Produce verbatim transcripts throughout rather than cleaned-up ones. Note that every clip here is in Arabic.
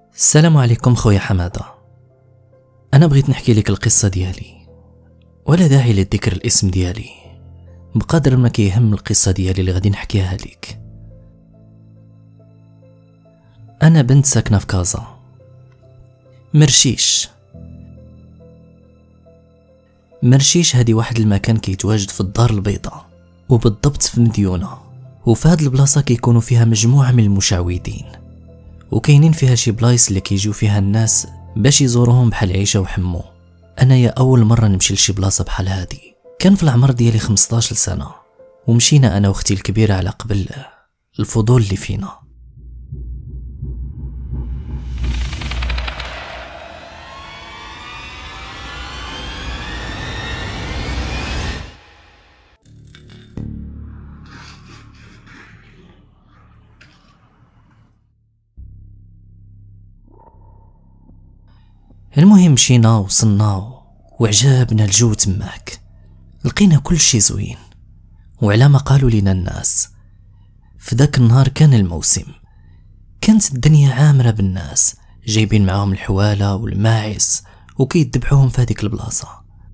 السلام عليكم خويا حمادة. أنا بغيت نحكي لك القصة ديالي، ولا داعي لذكر الاسم ديالي بقدر ما كيهم القصة ديالي اللي غادي نحكيها لك. أنا بنت ساكنة في كازا مرشيش. مرشيش هادي واحد المكان كيتواجد في الدار البيضاء، وبالضبط في مديونة، وفي هاد البلاصة كيكونوا فيها مجموعة من المشعوذين، وكاينين فيها شي بلايص اللي كيجيو فيها الناس باش يزوروهم بحال عيشة وحمو. انا يا اول مرة نمشي لشي بلاصة بحال هادي، كان في العمر ديالي خمسطاش سنة، ومشينا انا واختي الكبيرة على قبل الفضول اللي فينا. المهم مشينا وصلنا وعجبنا الجو تماك، لقينا كل شي زوين. وعلى ما قالوا لنا الناس، في ذاك النهار كان الموسم، كانت الدنيا عامرة بالناس جايبين معاهم الحوالة والماعز وكيدبحوهم في هذيك البلاصة.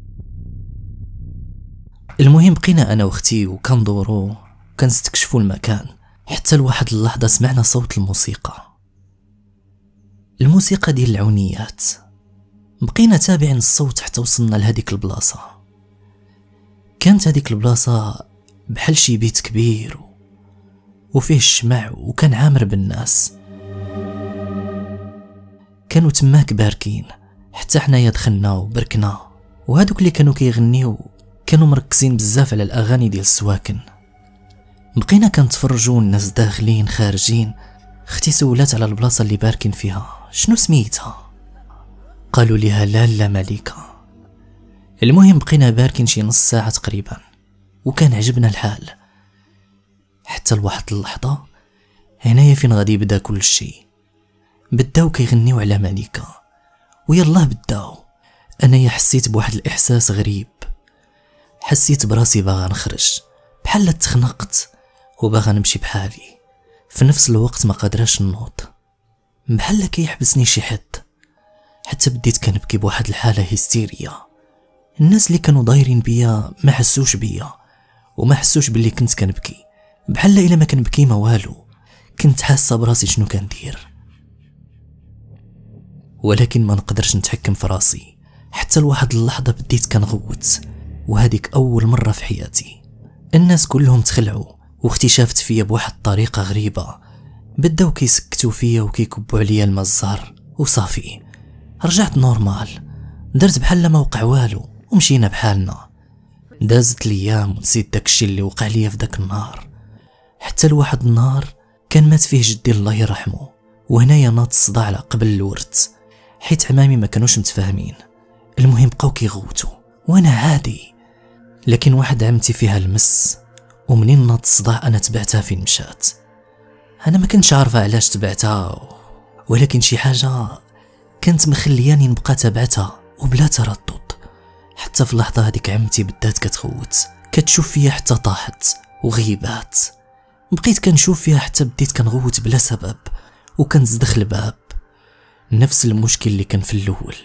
المهم بقينا انا واختي وكندورو وكنستكشفوا المكان، حتى لواحد اللحظة سمعنا صوت الموسيقى الموسيقى ديال العونيات. بقينا تابعين الصوت حتى وصلنا لهذيك البلاصة. كانت هذيك البلاصة بحال شي بيت كبير وفيه الشمع، وكان عامر بالناس، كانوا تماك باركين. حتى حنايا دخلنا وبركنا، وهادوك اللي كانوا كيغنيو كانوا مركزين بزاف على الاغاني ديال السواكن. بقينا كنتفرجوا الناس داخلين خارجين. اختي سولات على البلاصه اللي باركين فيها شنو سميتها، قالوا ليها لالا ملكة. المهم بقينا باركين شي نص ساعة تقريبا، وكان عجبنا الحال حتى لواحد اللحظة. هنايا فين غادي يبدا كل شيء، بداو كيغنيو على ملكة، ويلا بداو. انايا حسيت بواحد الاحساس غريب، حسيت براسي باغا نخرج، بحال تخنقت وباغا نمشي بحالي. في نفس الوقت ما قادراش نوض، بحال كيحبسني شي حد. حتى بديت كنبكي بواحد الحالة هستيرية. الناس اللي كانوا دايرين بيا ما حسوش بيا، وما حسوش باللي كنت كنبكي، بحال الا ما كنبكي ما والو. كنت حاسة براسي شنو كندير، ولكن ما نقدرش نتحكم في راسي. حتى لواحد اللحظة بديت كنغوت، وهذيك اول مرة في حياتي. الناس كلهم تخلعوا، واختي شافت فيا بواحد الطريقة غريبة. بداو كيسكتوا فيا وكيكبوا عليا الماء الزهر، وصافي رجعت نورمال. درت بحال ما وقع والو ومشينا بحالنا. دازت الايام ونسيت داكشي اللي وقع ليا في داك النهار. حتى لواحد النهار كان مات فيه جدي الله يرحمه، وهنايا ناض الصداع على قبل الورث، حيت عمامي ما كانوش متفاهمين. المهم بقاو كيغوتوا وانا عادي، لكن واحد عمتي فيها المس، ومنين ناض الصداع انا تبعتها فين مشات. انا ما كنتش عارفه علاش تبعتها، ولكن شي حاجه كانت مخلياني نبقى تابعتها وبلا تردد. حتى في اللحظه هذيك عمتي بدات كتخوت، كتشوف فيا حتى طاحت وغيبات. بقيت كنشوف فيها حتى بديت كنغوت بلا سبب، وكنزدخ الباب. نفس المشكل اللي كان في الاول.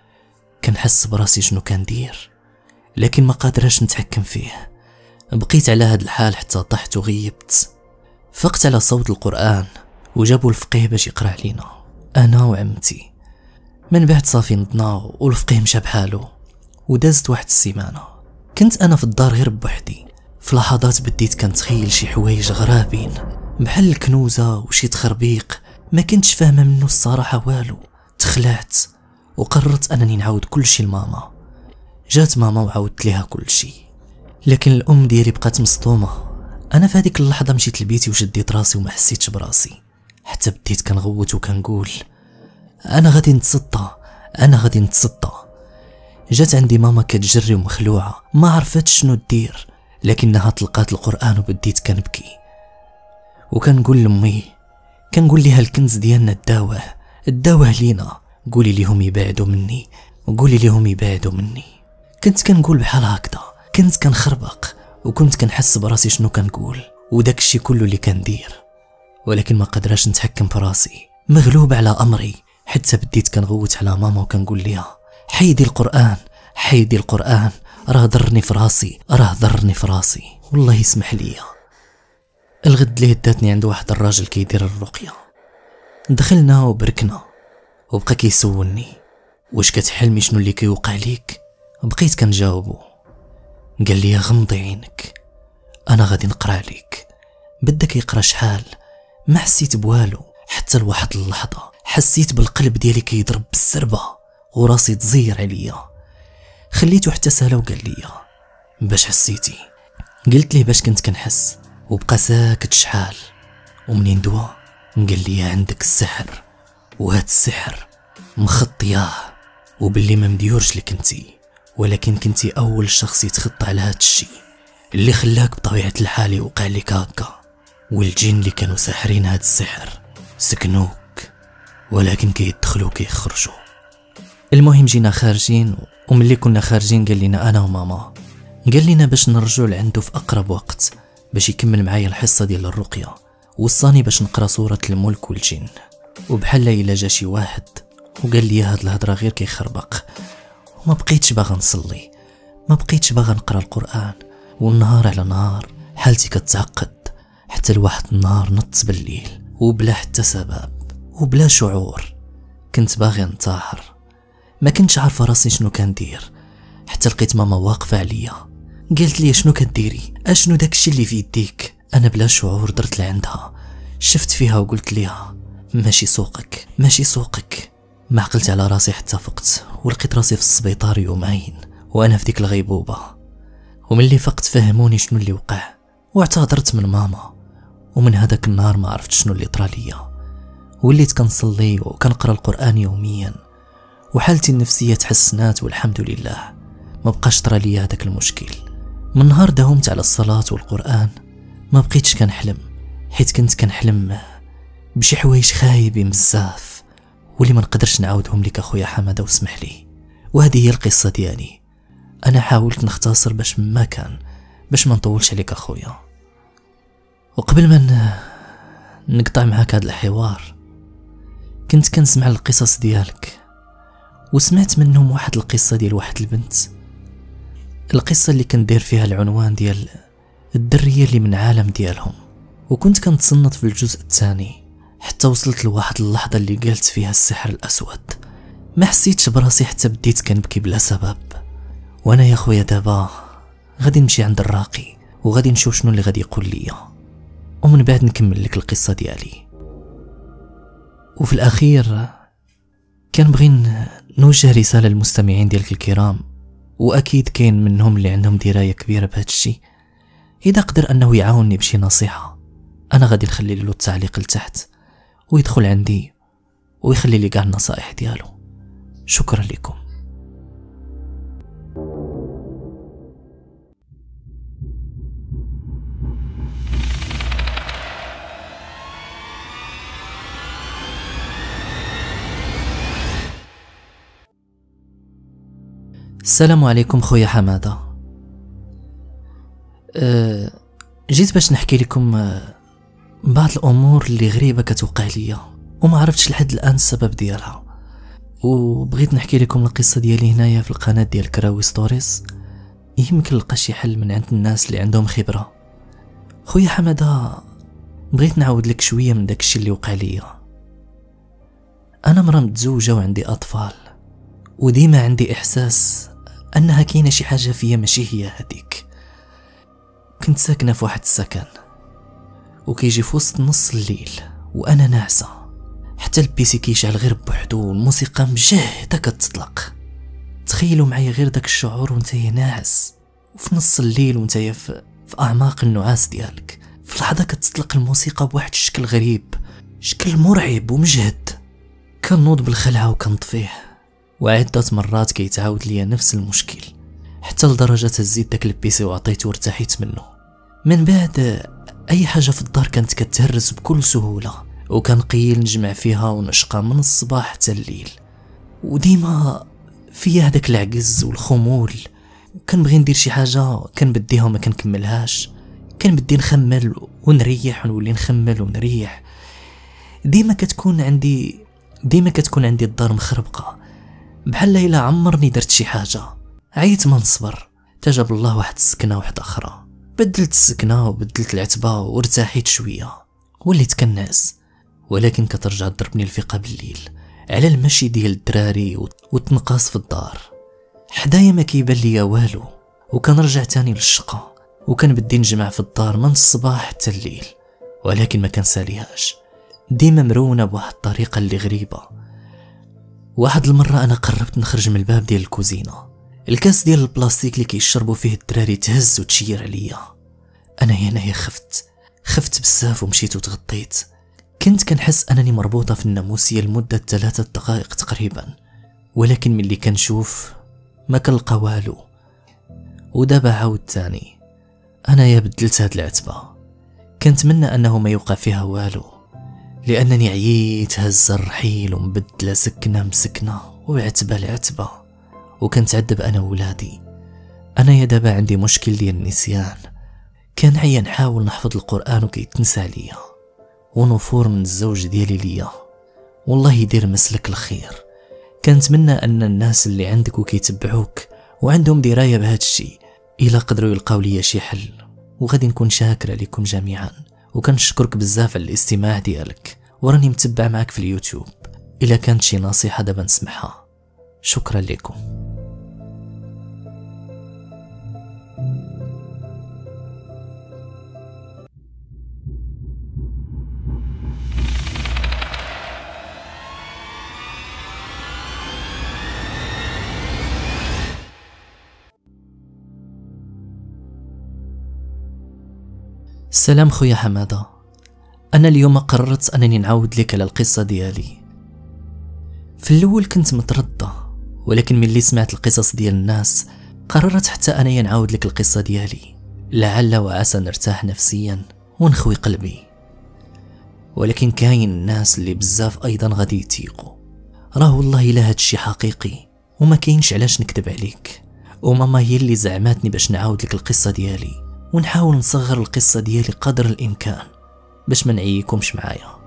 كنحس براسي شنو كندير، لكن ما قادراش نتحكم فيه. بقيت على هاد الحال حتى طحت وغيبت. فقت على صوت القرآن، وجابوا الفقيه باش يقرا علينا انا وعمتي. من بعد صافي نضنا والفقيه مشى بحالو، ودازت واحد السيمانه. كنت انا في الدار غير بوحدي. في لحظات بديت كنتخيل شي حوايج غرابين، بحال الكنوزه وشي تخربيق ما كنتش فاهمه منه الصراحه والو. تخلعت وقررت انني نعاود كل شي لماما. جات ماما وعاودت ليها كل شي، لكن الام ديالي بقات مصدومه. انا في هذيك اللحظه مشيت لبيتي وشديت راسي وما حسيتش براسي، حتى بديت كنغوت وكنقول انا غادي نتصدى، انا غادي نتصدى. جات عندي ماما كتجري ومخلوعه، ما عرفتش شنو دير، لكنها طلقات القران وبديت كنبكي. وكنقول لامي، كنقول ليها الكنز ديالنا الداوه الداوه لينا، قولي ليهم يبعدوا مني، وقولي ليهم يبعدوا مني. كنت كنقول بحال هكذا، كنت كنخربق، وكنت كنحس براسي شنو كنقول، وداك الشي كله اللي كندير. ولكن ما قدراش نتحكم براسي، مغلوب على امري. حتى بديت كنغوت على ماما وكنقول ليها حيدي القرآن حيدي القرآن، راه ضرني في راسي راه ضرني في راسي والله يسمح ليا. الغد ليه داتني عند واحد الراجل كيدير الرقية. دخلنا وبركنا وبقى كيسولني واش كتحلمي شنو اللي كيوقع ليك. بقيت كنجاوبو. قال لي غمضي عينك انا غادي نقرا عليك. بدا كيقرا شحال ما حسيت بوالو حتى لواحد اللحظه حسيت بالقلب ديالي كيضرب بالسربه وراسي تزير عليا. خليته حتى سالا وقال لي باش حسيتي. قلت ليه باش كنت كنحس وبقى ساكت شحال. ومنين دوا قال لي عندك السحر وهاد السحر مخطياه وباللي ما مديورش لك انتي، ولكن كنتي اول شخص يتخطى على هاد الشي اللي خلاك بطبيعة الحال يوقع لك هكا. والجن اللي كانوا ساحرين هاد السحر سكنوك ولكن كيدخلوا كيخرجوا. المهم جينا خارجين وملي كنا خارجين قال لنا انا وماما قال لنا باش نرجعوا لعنده في اقرب وقت باش يكمل معايا الحصه ديال الرقيه. وصاني باش نقرا سوره الملك والجن وبحال الا جا شي واحد وقال لي هاد الهضره غير كيخربق. وما بقيتش باغا نصلي ما بقيتش باغا نقرا القران. والنهار على نهار حالتي كتعقد حتى لواحد النهار نط بالليل وبلا حتى سبب وبلا شعور كنت باغي ننتحر. ما كنتش عارفه راسي شنو كندير حتى لقيت ماما واقفه عليا. قالت لي شنو كديري اشنو داكشي اللي في يديك. انا بلا شعور درت لعندها شفت فيها وقلت ليها ماشي سوقك ماشي سوقك. ما عقلت على راسي حتى فقت ولقيت راسي في السبيطار يومين وانا في ديك الغيبوبه. وملي فقت فهموني شنو اللي وقع واعتذرت من ماما. ومن هذاك النهار ما عرفت شنو اللي طرا ليا. وليت كنصلي وكنقرا القران يوميا وحالتي النفسيه تحسنات والحمد لله. ما بقاش طرا ليا هذاك المشكل. من نهار داومت على الصلاه والقران ما بقيتش كنحلم حيت كنت كنحلم بشي حوايج خايبين بزاف واللي ما نقدرش نعاودهم لك اخويا حماده واسمح لي. وهذه هي القصه ديالي. انا حاولت نختصر باش ما كان باش ما نطولش عليك اخويا. وقبل ما نقطع معاك هذا الحوار كنت كنسمع القصص ديالك وسمعت منهم واحد القصه ديال واحد البنت. القصه اللي كندير فيها العنوان ديال الدريه اللي من عالم ديالهم. وكنت كنتصنت في الجزء الثاني حتى وصلت لواحد اللحظه اللي قالت فيها السحر الاسود. ما حسيتش براسي حتى بديت كنبكي بلا سبب. وانا يا خويا دابا غادي نمشي عند الراقي وغادي نشوف شنو اللي غادي يقول لي ومن بعد نكمل لك القصه ديالي. وفي الاخير كنبغي نوجه رساله للمستمعين ديالك الكرام واكيد كاين منهم اللي عندهم درايه كبيره بهذا الشيء. اذا قدر انه يعاونني بشي نصيحه انا غادي نخلي له التعليق لتحت ويدخل عندي ويخلي لي كاع النصائح ديالو. شكرا لكم. السلام عليكم خويا حماده. أه جيت باش نحكي لكم أه بعض الامور اللي غريبه كتوقع ليا وما عرفتش لحد الان السبب ديالها. وبغيت نحكي لكم القصه ديالي هنايا في القناه ديال كراوي ستوريز. يمكن نلقى شي حل من عند الناس اللي عندهم خبره. خويا حماده بغيت نعاود لك شويه من داكشي اللي وقع ليا. انا مرا متزوجه وعندي اطفال وديما عندي احساس انها كاينه شي حاجه فيا ماشي هي هذيك. كنت ساكنه في واحد السكن وكيجي في وسط نص الليل وانا ناعسه حتى البيسي كيشعل غير بوحدو والموسيقى مجهده كتطلق. تخيلوا معايا غير داك الشعور وانت ناعس وفي نص الليل وانت في, في اعماق النعاس ديالك. في لحظه كتطلق الموسيقى بواحد الشكل غريب شكل مرعب ومجهد. كنوض بالخلعه وكنطفيه وعدة مرات كيتعاود ليا نفس المشكل حتى لدرجة هزيت داك البيسي وعطيته وارتحيت منه. من بعد اي حاجة في الدار كانت كتهرس بكل سهولة وكنقيل نجمع فيها ونشقى من الصباح حتى الليل. وديما فيا هداك العجز والخمول وكنبغي ندير شي حاجة كنبديها وما كنكملهاش. كنبدي نخمل ونريح ونولي نخمل ونريح. ديما كتكون عندي ديما كتكون عندي الدار مخربقه بحال الا عمرني درت شي حاجه. عيت ما نصبر، تجاب الله واحد السكنه واحده اخرى، بدلت السكنه وبدلت العتبه وارتاحيت شويه وليت كنعس. ولكن كترجع تضربني الفيقه بالليل على المشي ديال الدراري والتنقاص في الدار. حدايا ما كيبان ليا والو، وكنرجع تاني للشقه وكنبدي نجمع في الدار من الصباح حتى الليل، ولكن ما كنساليهاش، ديما مرونه بواحد الطريقه اللي غريبه. واحد المره انا قربت نخرج من الباب ديال الكوزينه، الكاس ديال البلاستيك اللي كيشربوا فيه الدراري تهز وتشير عليا. انا هنايا خفت خفت بزاف ومشيت وتغطيت. كنت كنحس انني مربوطه في الناموسيه لمده ثلاثة دقائق تقريبا، ولكن ملي كنشوف ما كنلقى والو. ودابا عاود تاني انايا بدلت هاد العتبه، كنتمنى انه ما يوقع فيها والو، لانني عييت هزه الرحيل ومبدله سكنه مسكنه وعتبه لعتبه، وكنتعذب انا وولادي. انايا دابا عندي مشكل ديال النسيان، كنعيا نحاول نحفظ القران وكيتنسى عليا، ونفور من الزوج ديالي ليا. والله يدير مسلك الخير. كنتمنى ان الناس اللي عندك وكيتبعوك وعندهم درايه بهذا الشيء الا قدروا يلقاو ليا شي حل، وغادي نكون شاكر عليكم جميعا، وكنشكرك بزاف على الاستماع ديالك، وراني متبع معك في اليوتيوب. الا كانت شي نصيحه دابا نسمعها. شكرا لكم. السلام خويا حماده، انا اليوم قررت انني نعاود لك على القصه ديالي. في الاول كنت متردة، ولكن ملي سمعت القصص ديال الناس قررت حتى انايا نعاود لك القصه ديالي، لعل وعسى نرتاح نفسيا ونخوي قلبي. ولكن كاين الناس اللي بزاف ايضا غادي يتيقوا. راه والله الا هادشي حقيقي وما كاينش علاش نكذب عليك، وماما هي اللي زعماتني باش نعاود لك القصه ديالي، ونحاول نصغر القصة ديالي قدر الإمكان باش ما نعيكمش معايا.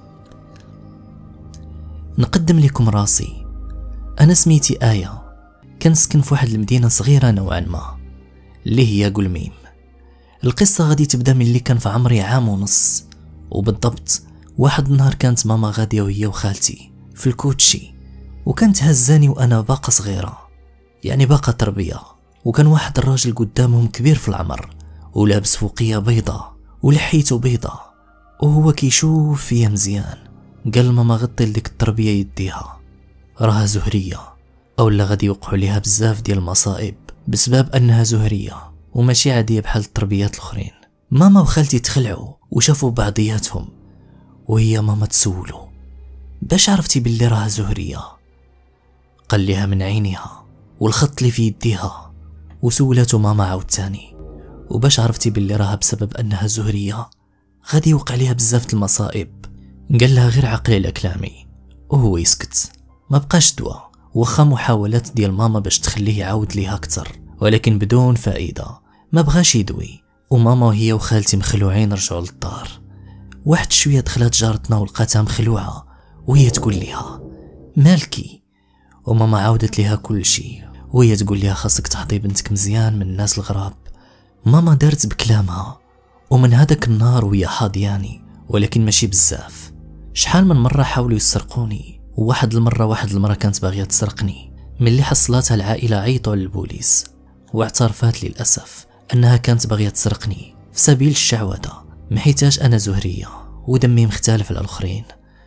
نقدم لكم راسي، أنا سميتي آية، كنسكن في واحد المدينة صغيرة نوعا ما اللي هي قلميم. القصة غادي تبدا من اللي كان في عمري عام ونص، وبالضبط واحد النهار كانت ماما غادية وهي وخالتي في الكوتشي، وكانت هزاني وأنا باقة صغيرة، يعني باقة تربية. وكان واحد الراجل قدامهم كبير في العمر ولابس فوقية بيضة ولحيته بيضة، وهو كيشوف فيا مزيان. قال ماما غطي لديك التربية يديها، راها زهرية، اولا غادي يوقعوا ليها بزاف ديال المصائب بسبب انها زهرية وماشي عادية بحال التربيات الاخرين. ماما وخالتي تخلعوا وشافوا بعضياتهم، وهي ماما تسولو باش عرفتي باللي راها زهرية؟ قال لها من عينيها والخط اللي في يديها. وسولاتو ماما عاوتاني وباش عرفتي باللي راها بسبب انها زهرية غادي يوقع ليها بزاف المصائب؟ قال لها غير عقلي على كلامي، وهو يسكت. ما بقاش دواء، وخا محاولات ديال ماما باش تخليه يعاود ليها اكثر، ولكن بدون فائدة، ما بغاش يدوي. وماما وهي وخالتي مخلوعين رجعوا للدار. واحد شويه دخلت جارتنا ولقاتها مخلوعه وهي تقول ليها مالكي، وماما عاودت ليها كل شيء وهي تقول ليها خاصك تحضي بنتك مزيان من الناس الغراب. ماما دارت بكلامها، ومن هذاك النهار وهي حاضياني، ولكن ماشي بزاف. شحال من مره حاولوا يسرقوني، وواحد المره واحد المره كانت باغيه تسرقني. ملي حصلاتها العائله عيطوا للبوليس، واعترفات للاسف انها كانت باغيه تسرقني في سبيل الشعوذه، محيتاش انا زهريه ودمي مختلف على الاخرين.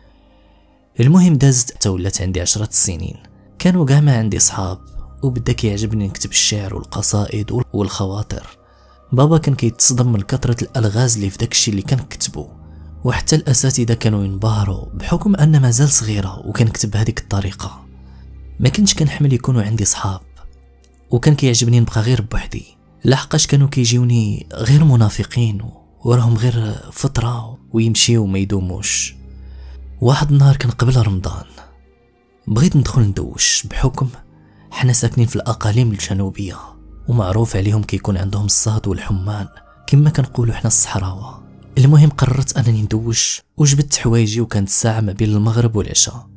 المهم دازت حتى ولات عندي عشرة السنين، كانوا كاع ما عندي صحاب، وبدا كيعجبني نكتب الشعر والقصائد والخواطر. بابا كان كيتصدم من كثره الالغاز اللي في داكشي اللي كنكتبو، وحتى الاساتذه كانوا ينبهروا بحكم ان مازال صغيره وكنكتب بهذيك الطريقه. ما كنتش كنحمل يكونوا عندي صحاب، وكان كيعجبني نبقى غير بوحدي، لحقاش كانوا كيجيوني غير منافقين وراهم غير فتره ويمشيو وما يدوموش. واحد النهار كان قبل رمضان، بغيت ندخل ندوش بحكم حنا ساكنين في الاقاليم الجنوبيه، ومعروف عليهم كيكون عندهم الصهد والحمان كما كنقولوا حنا الصحراوه. المهم قررت انني ندوش، وجبت حوايجي، وكانت الساعه ما بين المغرب والعشاء.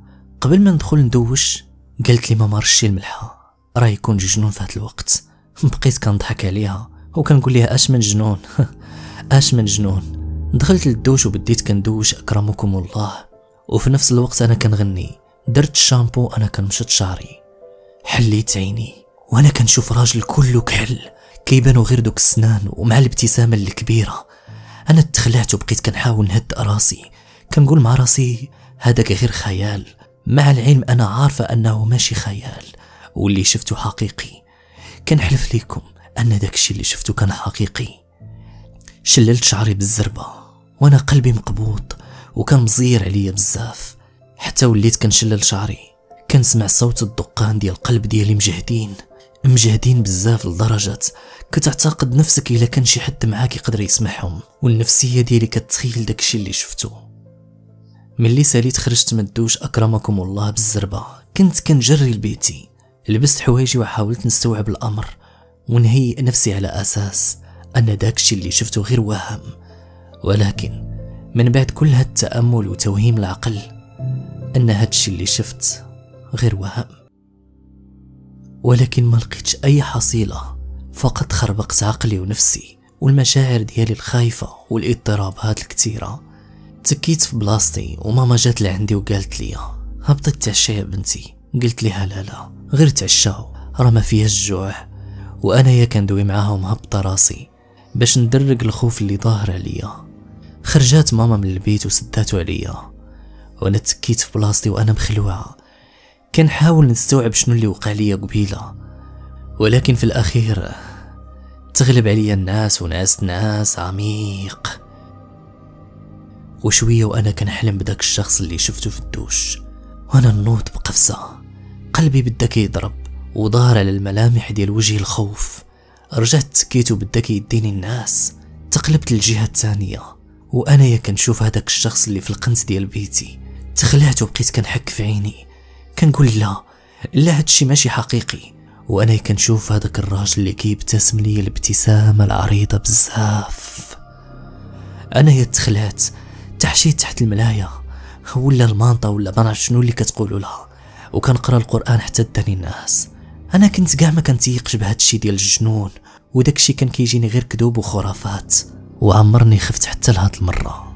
قبل ما ندخل ندوش قالت لي ماما رشي الملحه راه يكون جنون في هذا الوقت. بقيت كنضحك عليها وكنقول لها اش من جنون اش من جنون. دخلت للدوش وبديت كندوش اكرمكم الله، وفي نفس الوقت انا كنغني. درت الشامبو انا كنمشط شعري، حليت عيني وانا كنشوف راجل كله كحل كيبانو غير دوك السنان ومع الابتسامه الكبيره. انا تخلعت وبقيت كنحاول نهد راسي، كنقول مع راسي هذاك غير خيال، مع العلم انا عارفه انه ماشي خيال واللي شفته حقيقي. كنحلف لكم ان داكشي اللي شفته كان حقيقي. شللت شعري بالزربه وانا قلبي مقبوض وكان مزير عليا بزاف، حتى وليت كنشلل شعري كنسمع صوت الدقان ديال القلب ديالي مجهدين مجهدين بزاف لدرجه كتعتقد نفسك الا كان شي حد معاك يقدر يسمعهم، والنفسيه ديالي كتخيل داكشي اللي شفته. ملي ساليت خرجت من الدوش اكرمكم الله بالزربه، كنت كنجري لبيتي، لبست حوايجي وحاولت نستوعب الامر ونهيئ نفسي على اساس ان داكشي اللي شفته غير وهم. ولكن من بعد كل هاد التامل وتوهيم العقل ان هادشي اللي شفت غير وهم. ولكن ما لقيتش اي حصيله، فقط خربقت عقلي ونفسي والمشاعر ديالي الخايفه والاضطرابات الكثيره. تكيت في بلاصتي وماما جات لعندي وقالت لي هبطي تعشى يا بنتي. قلت لها لا لا غير تعشاو راه ما فيهاش الجوع. وانايا كندوي معاهم هبط راسي باش ندرق الخوف اللي ظاهر عليا. خرجات ماما من البيت وسداتو عليا وانا تكيت في بلاصتي وانا مخلوعه، كنحاول نستوعب شنو اللي وقع ليا قبيله. ولكن في الاخير تغلب عليا الناس وناس ناس عميق. وشويه وانا كنحلم بداك الشخص اللي شفته في الدوش وانا نوض بقفزه، قلبي بدا كيضرب وظهر على الملامح ديال وجهي الخوف. رجعت تكيت وبدا كيديني الناس، تقلبت للجهه الثانيه وانايا كنشوف هذاك الشخص اللي في القنت ديال بيتي. تخلعت وبقيت كنحك في عيني كنقول لا لا هادشي ماشي حقيقي. وانا كنشوف هذاك الراجل اللي كيبتسم لي الابتسامه العريضه بزاف. انا تخلعت تحشيت تحت الملايه ولا المانطه ولا ما نعرف شنو اللي كتقولوا لها، وكنقرا القران حتى داني الناس. انا كنت كاع ما كنتيقش بهادشي ديال الجنون، وداكشي كان كيجيني غير كذوب وخرافات، وعمرني خفت حتى لهاد المره.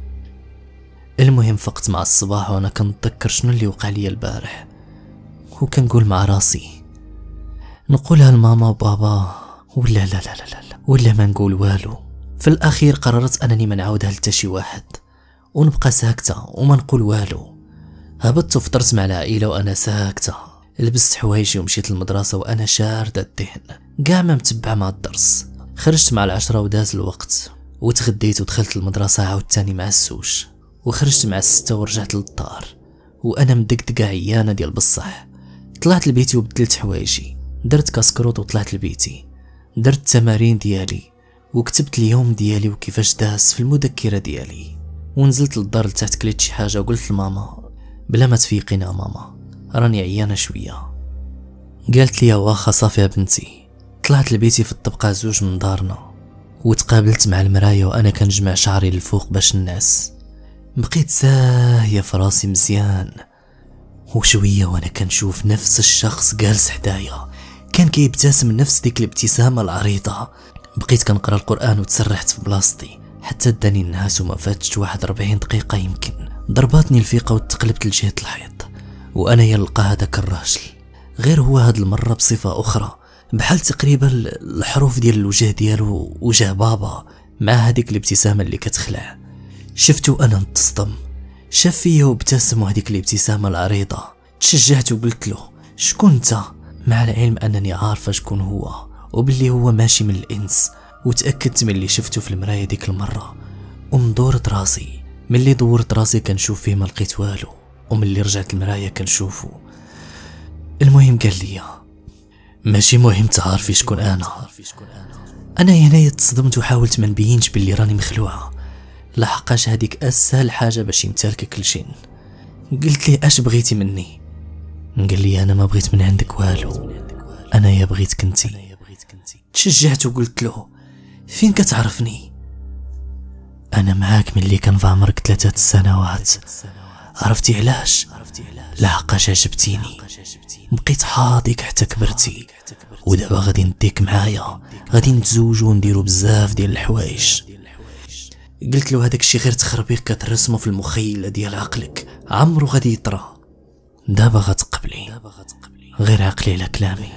المهم فقت مع الصباح وانا كنتذكر شنو اللي وقع لي البارح، وكنقول مع راسي نقولها لماما وبابا ولا لا لا لا لا, لا ولا ما نقول والو. في الاخير قررت انني ما نعاودها لتا شي واحد ونبقى ساكته وما نقول والو. هبطت وفطرت مع العائله وانا ساكته، لبست حوايجي ومشيت للمدرسه وانا شارده الذهن كاع ما متبع مع الدرس. خرجت مع العشرة وداز الوقت وتغديت ودخلت المدرسه عاوتاني مع السوش، وخرجت مع الستة ورجعت للدار وانا مدقدقه عيانه ديال بصح. طلعت لبيتي وبدلت حوايجي، درت كاسكروط وطلعت لبيتي، درت التمارين ديالي وكتبت اليوم ديالي وكيفاش داز في المذكره ديالي، ونزلت للدار لتحت كليت شي حاجه وقلت لماما بلا ما تفيقينا ماما راني عيانه شويه. قالت لي واخا صافي يا بنتي. طلعت لبيتي في الطبقه زوج من دارنا وتقابلت مع المرايه وانا كنجمع شعري للفوق باش الناس. بقيت ساهيه في راسي مزيان، وشويه وانا كنشوف نفس الشخص جالس حدايا كان كيبتسم نفس ديك الابتسامه العريضه. بقيت كنقرا القران وتسرحت في بلاصتي حتى داني الناس وما فاتش واحد ربعين دقيقه يمكن. ضرباتني الفيقه وتقلبت لجهه الحيط وانا يلقى هذاك الراجل، غير هو هاد المره بصفه اخرى، بحال تقريبا الحروف ديال الوجه ديالو وجه بابا مع هذيك الابتسامه اللي كتخلع. شفتو انا نتصدم، شاف فيا وابتسم وهذيك الابتسامه العريضه. تشجعت وقلت له شكون انت، مع العلم انني عارفه شكون هو وباللي هو ماشي من الانس. وتاكدت من اللي شفته في المرايه ديك المره ومدورت راسي. ملي دورت راسي كنشوف فيه ما لقيت والو، وملي رجعت المرايه كنشوفه. المهم قال لي ماشي مهم تعرفي شكون انا. انا هنايا تصدمت وحاولت ما نبينش باللي راني مخلوعه، لحقاش هذيك اسهل حاجه باش يمتلك كل شيء. قلت لي اش بغيتي مني؟ قال لي انا ما بغيت من عندك والو، انا يا بغيتك انتي. تشجعت وقلت له فين كتعرفني؟ انا معاك ملي كان في عمرك ثلاثه السنوات. عرفتي علاش؟ لحقاش عجبتيني، بقيت حاضيك حتى كبرتي، ودابا غادي نديك معايا، غادي نتزوجو ونديرو بزاف ديال الحوايج. قلت له هذاك الشيء غير تخربيق كترسمو في المخيله ديال عقلك، عمرو غادي يطرى. دابا غتقبلي، غير عقلي على كلامي.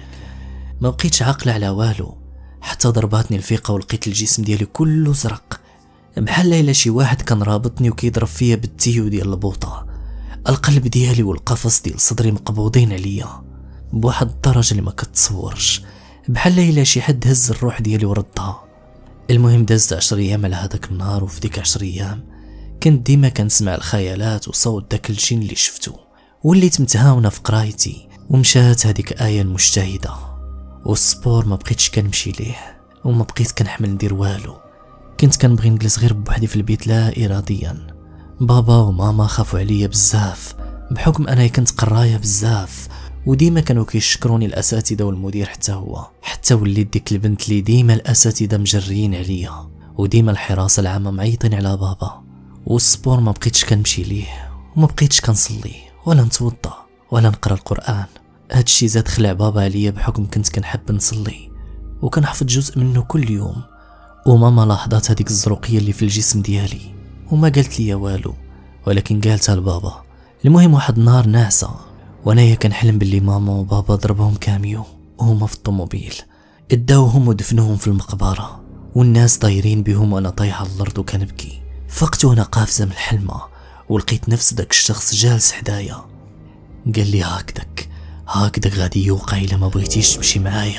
ما بقيتش عاقله على والو، حتى ضرباتني الفيقه ولقيت الجسم ديالي كله زرق، بحال الا شي واحد كان رابطني وكيضرب فيا بالتيو ديال البوطه. القلب ديالي والقفص ديال صدري مقبوضين عليا بواحد الدرجه اللي ما كتصورش، بحال الا شي حد هز الروح ديالي وردها. المهم دازت عشر ايام على هذاك النهار، وفي ديك عشر ايام كنت ديما كنسمع الخيالات وصوت داك الجن اللي شفتو، وليت متهاونه في قرايتي، ومشات هذيك آية المجتهده. والسبور ما بقيتش كنمشي ليه، وما بقيت كنحمل ندير والو. كنت كنبغي نجلس غير بوحدي في البيت لا اراديا. بابا وماما خافوا عليا بزاف بحكم انا كنت قرايه بزاف، وديما كانوا كيشكروني الاساتذه والمدير حتى هو، حتى وليت ديك البنت اللي ديما الاساتذه مجريين عليا، وديما الحراسه العامه معيطين على بابا. والسبور ما بقيتش كنمشي ليه، وما بقيتش كنصلي ولا نتوضا ولا نقرا القران. هادشي زاد خلع بابا عليا بحكم كنت كنحب نصلي وكنحفظ جزء منه كل يوم. وماما لاحظات هذيك الزروقيه اللي في الجسم ديالي وما قالت لي والو، ولكن قالتها لبابا. المهم واحد النهار ناعسه وانايا كنحلم باللي ماما وبابا ضربهم كاميو وهما في الطوموبيل، اداوهم ودفنوهم في المقبره، والناس طايرين بهم وانا طايحه على الارض وكنبكي. فقت وانا قافزه من الحلمه ولقيت نفس داك الشخص جالس حدايا. قال لي هاكدك هاكدك غادي يوقع الا ما بغيتيش تمشي معايا.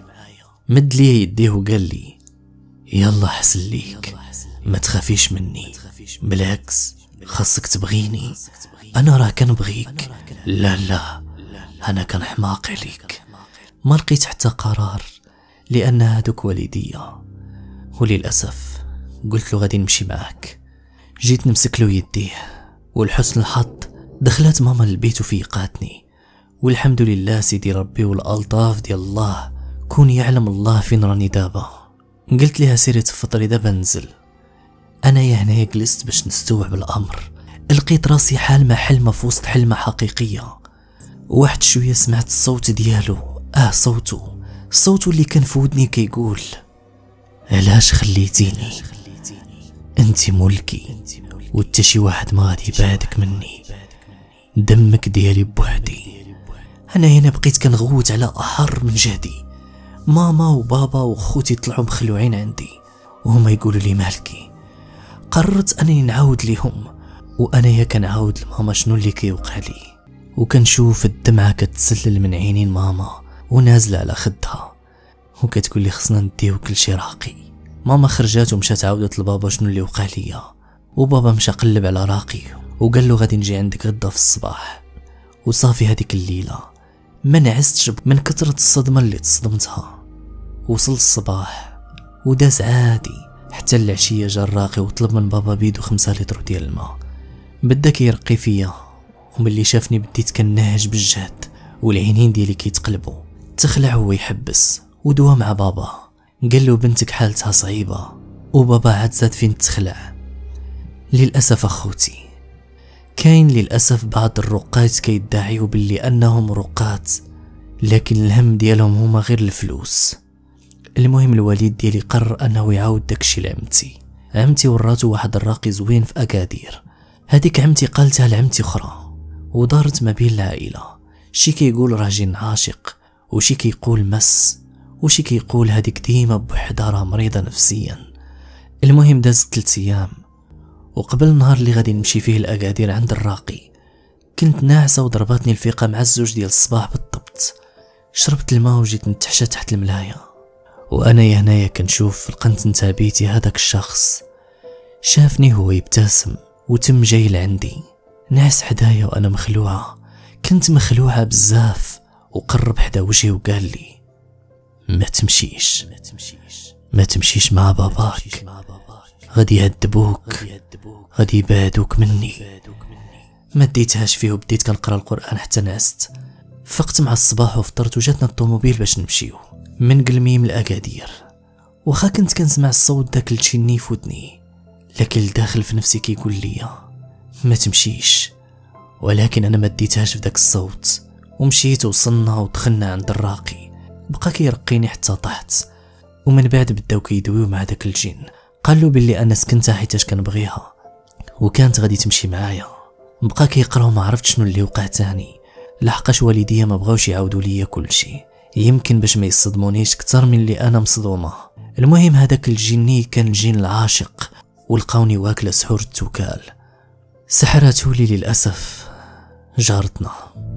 مد لي يديه وقال لي يلا حسن ليك، ما تخافيش مني، بالعكس خاصك تبغيني، انا راه كنبغيك. لا لا انا كنحماق عليك. ما لقيت حتى قرار لان هادوك والديا، وللاسف قلت له غادي نمشي معاك. جيت نمسك له يديه، والحسن الحظ دخلت ماما للبيت وفيقاتني، والحمد لله سيدي ربي والالطاف ديال الله، كون يعلم الله فين راني دابا. قلت لها سيري تفطري دابا ننزل. انا يا هنايا جلست باش نستوعب الامر، لقيت راسي حالمه حلمه في وسط حلمه حقيقيه. واحد شويه سمعت الصوت ديالو، اه صوته صوته اللي كان في ودني كيقول علاش خليتيني، انت ملكي وانت شي واحد ما غادي يبعدك مني، دمك ديالي بوحدي. انا هنا بقيت كنغوت على احر من جهدي. ماما وبابا وخوتي طلعوا مخلوعين عندي وهما يقولوا لي مالكي. قررت انني نعاود ليهم، وانايا كنعاود لماما شنو اللي كيوقع لي، وكنشوف الدمعه كتسلل من عينين ماما ونازله على خدها، وكتقول لي خصنا نديو كل شي راقي. ماما خرجات ومشات عاودت لبابا شنو اللي وقع ليا، وبابا مشى قلب على راقي وقال له غادي نجي عندك غدا في الصباح. وصافي هذيك الليله ما نعستش من كثره الصدمه اللي تصدمتها. وصل الصباح وداز عادي حتى العشيه جا الراقي وطلب من بابا بيدو خمسة لتر ديال الماء. بدا كيرقي فيا، وملي شافني بديت كنهج بالجهد والعينين ديالي كيتقلبوا. تخلع هو يحبس ودوا مع بابا، قال له بنتك حالتها صعيبه، وبابا عاد زاد فين تخلع. للاسف اخوتي كاين للاسف بعض الرقات كيدعيو باللي انهم رقات، لكن الهم ديالهم هما غير الفلوس. المهم الوالد ديالي قرر انه يعاود داكشي لعمتي. عمتي وراتو واحد الراقي زوين في اكادير. هذيك عمتي قالتها لعمتي اخرى، ودارت ما بين العائله، شي كيقول راجل عاشق، وشي كيقول مس، وشي كيقول هذيك ديما بوحدها راه مريضه نفسيا. المهم دازت ثلاث ايام، وقبل النهار اللي غادي نمشي فيه الاكادير عند الراقي كنت ناعسه وضرباتني الفيقه مع الزوج ديال الصباح بالضبط. شربت الماء وجيت نتحشى تحت الملايه، وانا يا هنايا كنشوف في القنت نتاع بيتي هذاك الشخص. شافني هو يبتسم وتم جاي لعندي، نعس حدايا وانا مخلوعه، كنت مخلوعه بزاف. وقرب حدا وجهي وقال لي ما تمشيش ما تمشيش مع باباك، غادي يعذبوك، غادي يبعدوك مني. ما ديتهاش فيه وبديت كنقرا القران حتى نعست. فقت مع الصباح وفطرت وجاتنا الطوموبيل باش نمشيو من قلميم الاكادير. واخا كنت كنسمع الصوت داك التشيني في ودني، لكن الداخل في نفسي كيقول لي ما تمشيش، ولكن أنا ما ديتهاش في داك الصوت، ومشيت وصلنا ودخلنا عند الراقي، بقى كيرقيني حتى طحت. ومن بعد بداو كيدويو مع داك الجن، قالوا باللي انا سكنتها حيتاش كنبغيها وكانت غادي تمشي معايا. بقى كيقراو، ما عرفت شنو اللي وقع تاني، لحقاش والديا ما بغاوش يعاودوا ليا كلشي، يمكن باش ما يصدمونيش اكثر من اللي انا مصدومه. المهم هذاك الجني كان الجن العاشق، ولقاوني واكله سحور التوكال. سحراتولي للاسف جارتنا.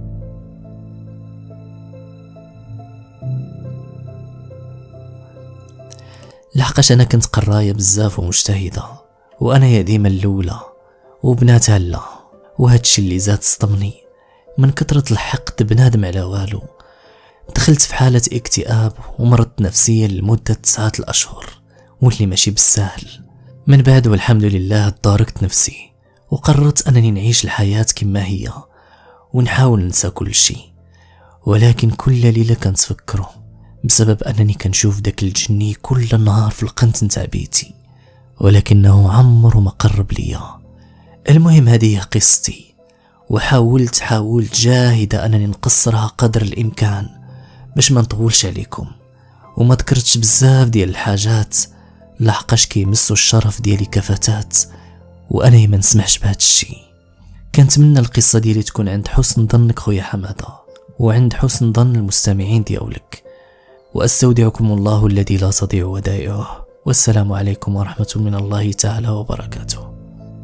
لحقاش انا كنت قرايه بزاف ومجتهده، وانا يا ديما الاولى وبناتها لا، وهادشي اللي زاد صدمني من كثرة الحقد بنادم على والو. دخلت في حالة اكتئاب ومرضت نفسيا لمدة تسعة الأشهر، واللي ماشي بالسهل. من بعد والحمد لله تداركت نفسي وقررت أنني نعيش الحياة كما هي ونحاول ننسى كل شيء. ولكن كل ليلة كنتفكره بسبب أنني كنشوف داك الجني كل نهار في القنت نتاع بيتي، ولكنه عمر ما قرب ليا. المهم هذه قصتي، وحاولت حاولت جاهدة أنني نقصرها قدر الإمكان باش ما نطولش عليكم، وما ذكرتش بزاف ديال الحاجات لحقاش كيمسوا الشرف ديالي كفتاة، وأنا ما نسمحش بهذا الشيء. كنتمنى القصة ديالي تكون عند حسن ظنك خويا حمادة، وعند حسن ظن المستمعين ديالك، وأستودعكم الله الذي لا تضيع ودائعه، والسلام عليكم ورحمة من الله تعالى وبركاته.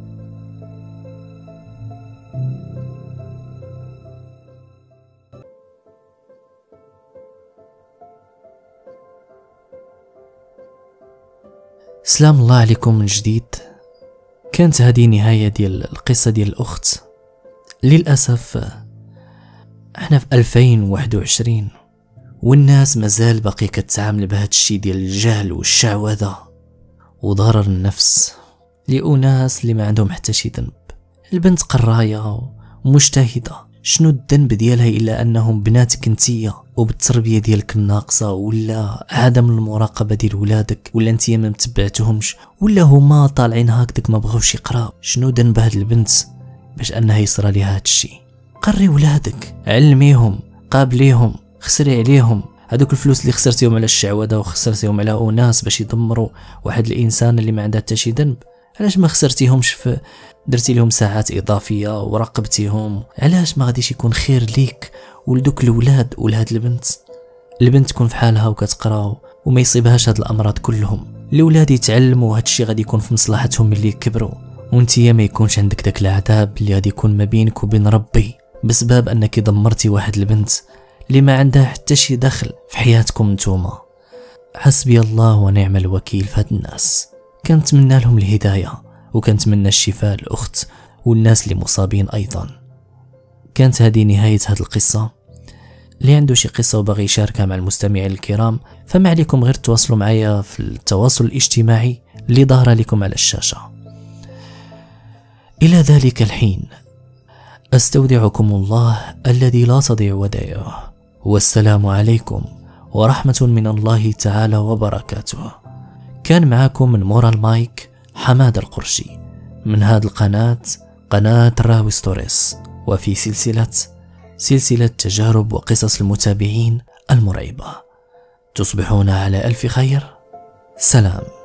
سلام الله عليكم من جديد. كانت هذه نهاية ديال القصة ديال الأخت. للأسف احنا في ألفين وواحد وعشرين والناس مازال باقي كتعامل بهذا الشيء ديال الجهل والشعوذة وضرر النفس لأناس اللي ما عندهم حتى شي ذنب. البنت قراية ومجتهدة، شنو الذنب ديالها إلا أنهم بناتك انتيا وبالتربية ديالك الناقصة، ولا عدم المراقبة ديال ولادك، ولا انتيا ما متبعتهمش، ولا هما طالعين هكذاك ما بغاوش يقراو. شنو ذنب هاد البنت باش أنها يصرى ليها هاد الشيء؟ قري ولادك، علميهم، قابليهم، خسري عليهم. هذوك الفلوس اللي خسرتيهم على الشعوذة وخسرتيهم على أناس باش يدمروا واحد الإنسان اللي ما عنده حتى شي ذنب، علاش ما خسرتيهمش في درتي لهم ساعات إضافية وراقبتيهم؟ علاش ما غاديش يكون خير ليك ولدوك الولاد ولهاد البنت؟ البنت تكون في حالها وكتقراو وما يصيبهاش هاد الأمراض كلهم. الولاد يتعلموا، هادشي غادي يكون في مصلحتهم ملي يكبروا، وانتيا ما يكونش عندك داك العذاب اللي غادي يكون ما بينك وبين ربي بسبب انك دمرتي واحد البنت اللي ما عندها حتى شي دخل في حياتكم نتوما. حسبي الله ونعم الوكيل في هاد الناس. كنتمنى لهم الهداية وكنتمنى الشفاء للأخت والناس اللي مصابين أيضا. كانت هذه نهاية هذه القصة. اللي عنده شي قصة وباغي يشاركها مع المستمعين الكرام فما عليكم غير تواصلوا معايا في التواصل الاجتماعي اللي ظهر لكم على الشاشة. إلى ذلك الحين أستودعكم الله الذي لا تضيع ودائعه، والسلام عليكم ورحمة من الله تعالى وبركاته. كان معاكم من مورا المايك حماد القرشي من هذه القناة، قناة راوي ستوريس، وفي سلسلة سلسلة تجارب وقصص المتابعين المرعبة. تصبحون على ألف خير. سلام.